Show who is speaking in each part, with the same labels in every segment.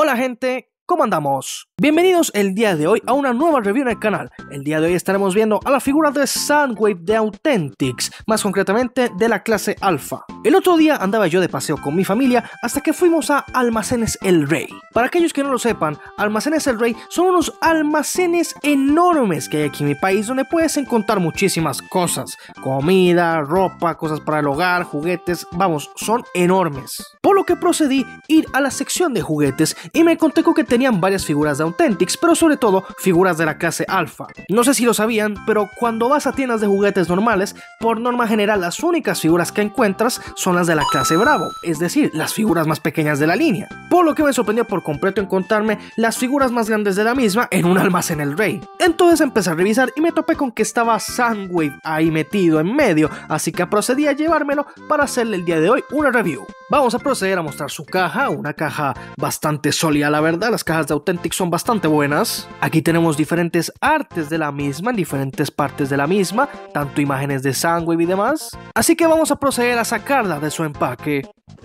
Speaker 1: Hola gente, ¿cómo andamos? Bienvenidos el día de hoy a una nueva review en el canal. El día de hoy estaremos viendo a la figura de Soundwave de Authentics, más concretamente de la clase Alpha. El otro día andaba yo de paseo con mi familia hasta que fuimos a Almacenes El Rey. Para aquellos que no lo sepan, Almacenes El Rey son unos almacenes enormes que hay aquí en mi país donde puedes encontrar muchísimas cosas. Comida, ropa, cosas para el hogar, juguetes, vamos, son enormes. Por lo que procedí a ir a la sección de juguetes y me encontré con que tenían varias figuras de Authentics, pero sobre todo figuras de la clase Alpha. No sé si lo sabían, pero cuando vas a tiendas de juguetes normales, por norma general las únicas figuras que encuentras son las de la clase Bravo, es decir, las figuras más pequeñas de la línea. Por lo que me sorprendió por completo encontrarme las figuras más grandes de la misma en un almacén El Rey. Entonces empecé a revisar y me topé con que estaba Soundwave ahí metido en medio, así que procedí a llevármelo para hacerle el día de hoy una review. Vamos a proceder a mostrar su caja, una caja bastante sólida la verdad, las cajas de Authentics son bastante buenas. Aquí tenemos diferentes artes de la misma, en diferentes partes de la misma, tanto imágenes de Soundwave y demás. Así que vamos a proceder a sacarla de su empaque.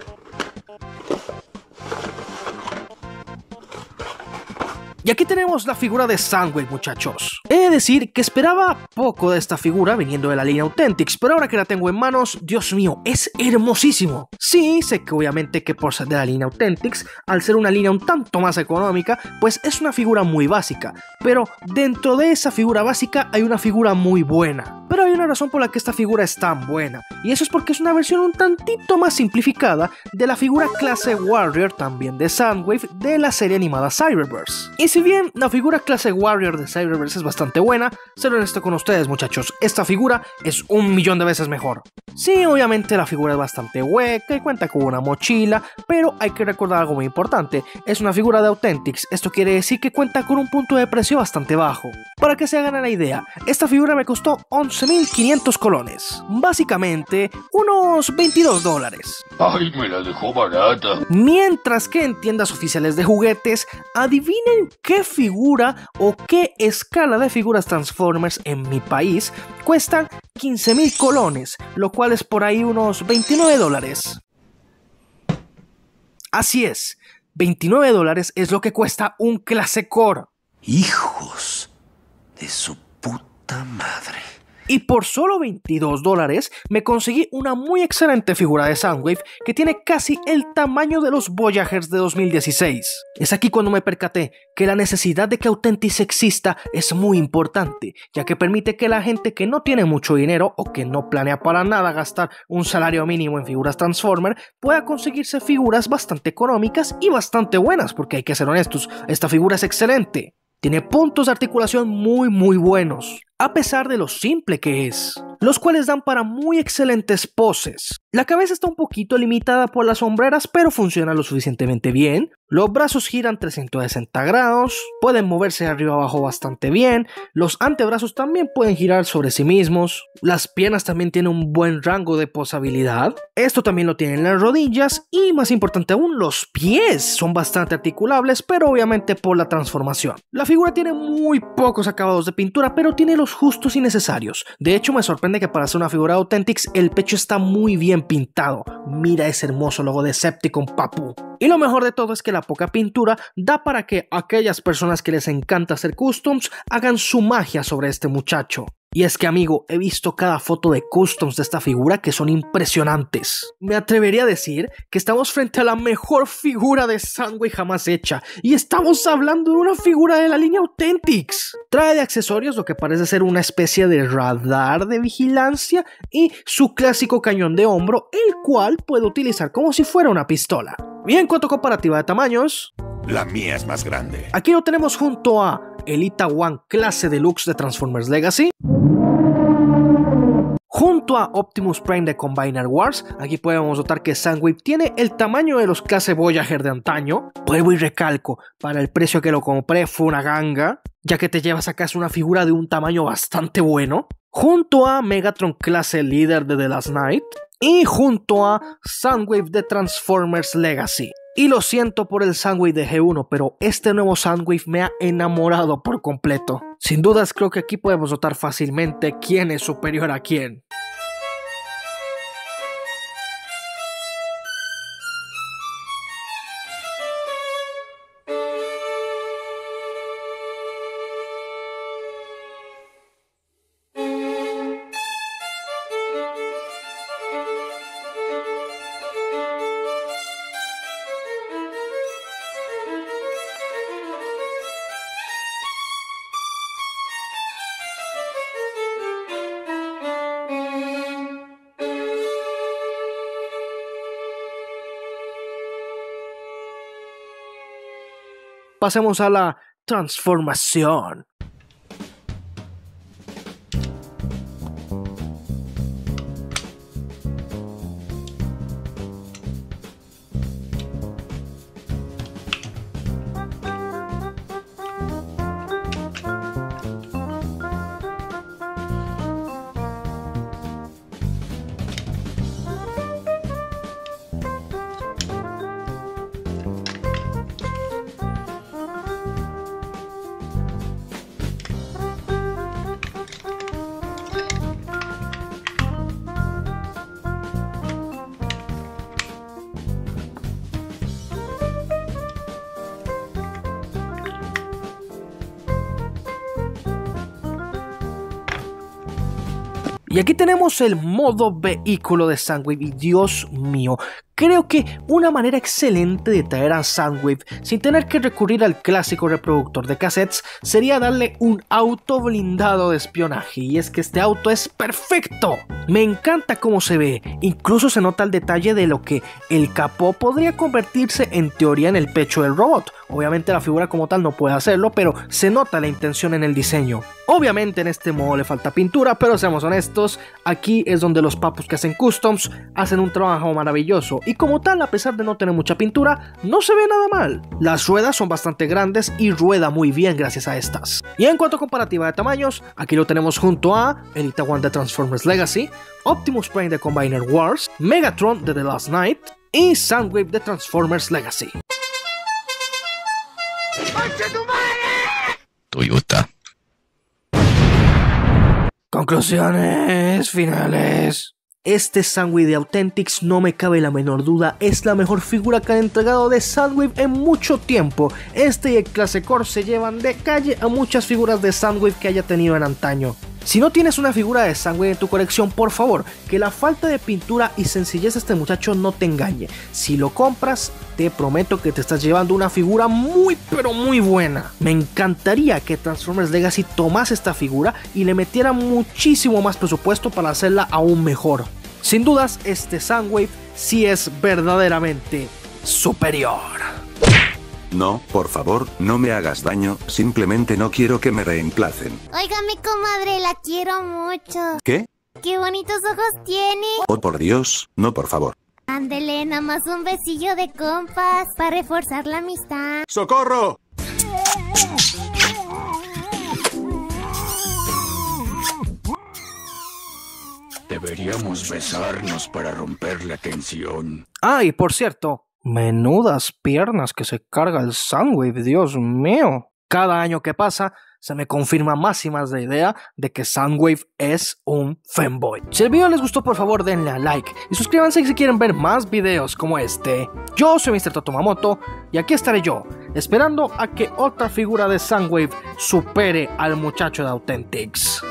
Speaker 1: Y aquí tenemos la figura de Soundwave, muchachos. He de decir que esperaba poco de esta figura viniendo de la línea Authentics, pero ahora que la tengo en manos, Dios mío, es hermosísimo. Sí, sé que obviamente que por ser de la línea Authentics, al ser una línea un tanto más económica, pues es una figura muy básica, pero dentro de esa figura básica hay una figura muy buena. Pero hay una razón por la que esta figura es tan buena, y eso es porque es una versión un tantito más simplificada de la figura clase Warrior, también de Soundwave, de la serie animada Cyberverse. Y si bien la figura clase Warrior de Cyberverse es bastante buena, seré honesto con ustedes muchachos, esta figura es 1.000.000 de veces mejor. Sí, obviamente la figura es bastante hueca y cuenta con una mochila, pero hay que recordar algo muy importante, es una figura de Authentics, esto quiere decir que cuenta con un punto de precio bastante bajo. Para que se hagan la idea, esta figura me costó 11.500 colones, básicamente unos $22.
Speaker 2: Ay, me la dejó barata.
Speaker 1: Mientras que en tiendas oficiales de juguetes, adivinen qué figura o qué escala de figuras Transformers en mi país cuestan 15.000 colones, lo cual es por ahí unos $29. Así es, $29 es lo que cuesta un clase Core.
Speaker 3: Hijos de su puta madre.
Speaker 1: Y por solo $22 me conseguí una muy excelente figura de Soundwave que tiene casi el tamaño de los Voyagers de 2016. Es aquí cuando me percaté que la necesidad de que Authentics exista es muy importante, ya que permite que la gente que no tiene mucho dinero o que no planea para nada gastar un salario mínimo en figuras Transformer pueda conseguirse figuras bastante económicas y bastante buenas, porque hay que ser honestos, esta figura es excelente. Tiene puntos de articulación muy buenos, a pesar de lo simple que es, los cuales dan para muy excelentes poses. La cabeza está un poquito limitada por las sombreras, pero funciona lo suficientemente bien. Los brazos giran 360 grados, pueden moverse de arriba abajo bastante bien, los antebrazos también pueden girar sobre sí mismos, las piernas también tienen un buen rango de posabilidad, esto también lo tienen las rodillas y más importante aún, los pies son bastante articulables, pero obviamente por la transformación. La figura tiene muy pocos acabados de pintura, pero tiene los justos y necesarios. De hecho me sorprende que para hacer una figura de Authentics el pecho está muy bien pintado. Mira ese hermoso logo de Decepticon, papu. Y lo mejor de todo es que la poca pintura da para que aquellas personas que les encanta hacer customs hagan su magia sobre este muchacho. Y es que amigo, he visto cada foto de customs de esta figura que son impresionantes. Me atrevería a decir que estamos frente a la mejor figura de Soundwave jamás hecha. Y estamos hablando de una figura de la línea Authentics. Trae de accesorios lo que parece ser una especie de radar de vigilancia y su clásico cañón de hombro, el cual puede utilizar como si fuera una pistola. Y en cuanto a comparativa de tamaños,
Speaker 3: La mía es más grande.
Speaker 1: aquí lo tenemos junto a Elita One clase deluxe de Transformers Legacy, junto a Optimus Prime de Combiner Wars. Aquí podemos notar que Soundwave tiene el tamaño de los clase Voyager de antaño. Vuelvo y recalco, para el precio que lo compré fue una ganga, ya que te llevas a casa una figura de un tamaño bastante bueno, junto a Megatron clase líder de The Last Knight y junto a Soundwave de Transformers Legacy. Y lo siento por el Soundwave de G1, pero este nuevo Soundwave me ha enamorado por completo. Sin dudas creo que aquí podemos notar fácilmente quién es superior a quién. pasemos a la transformación. Y aquí tenemos el modo vehículo de Soundwave y Dios mío, creo que una manera excelente de traer a Soundwave sin tener que recurrir al clásico reproductor de cassettes sería darle un auto blindado de espionaje, y es que este auto es perfecto. Me encanta cómo se ve, incluso se nota el detalle de lo que el capó podría convertirse en teoría en el pecho del robot. Obviamente la figura como tal no puede hacerlo, pero se nota la intención en el diseño. Obviamente en este modo le falta pintura, pero seamos honestos, aquí es donde los papus que hacen customs hacen un trabajo maravilloso, y como tal, a pesar de no tener mucha pintura, no se ve nada mal. Las ruedas son bastante grandes y rueda muy bien gracias a estas. Y en cuanto a comparativa de tamaños, aquí lo tenemos junto a Elita One de Transformers Legacy, Optimus Prime de Combiner Wars, Megatron de The Last Knight y Soundwave de Transformers Legacy.
Speaker 3: Toyota.
Speaker 1: Conclusiones finales. Este Soundwave de Authentics, no me cabe la menor duda, es la mejor figura que han entregado de Soundwave en mucho tiempo. Este y el Classic Core se llevan de calle a muchas figuras de Soundwave que haya tenido en antaño. Si no tienes una figura de Soundwave en tu colección, por favor, que la falta de pintura y sencillez de este muchacho no te engañe. Si lo compras, te prometo que te estás llevando una figura muy pero muy buena. Me encantaría que Transformers Legacy tomase esta figura y le metiera muchísimo más presupuesto para hacerla aún mejor. Sin dudas, este Soundwave sí es verdaderamente superior.
Speaker 3: No, por favor, no me hagas daño, simplemente no quiero que me reemplacen.
Speaker 4: Oiga, mi comadre, la quiero mucho.
Speaker 3: ¿Qué?
Speaker 4: ¡Qué bonitos ojos tiene!
Speaker 3: Oh, por Dios, no, por favor.
Speaker 4: Ándele, nada más un besillo de compas para reforzar la amistad.
Speaker 3: ¡Socorro!
Speaker 2: Deberíamos besarnos para romper la tensión.
Speaker 1: Ah, y por cierto, menudas piernas que se carga el Soundwave, Dios mío. Cada año que pasa se me confirma más y más la idea de que Soundwave es un fanboy. Si el video les gustó, por favor denle a like y suscríbanse si quieren ver más videos como este. Yo soy Mr. Totomamoto y aquí estaré yo, esperando a que otra figura de Soundwave supere al muchacho de Authentics.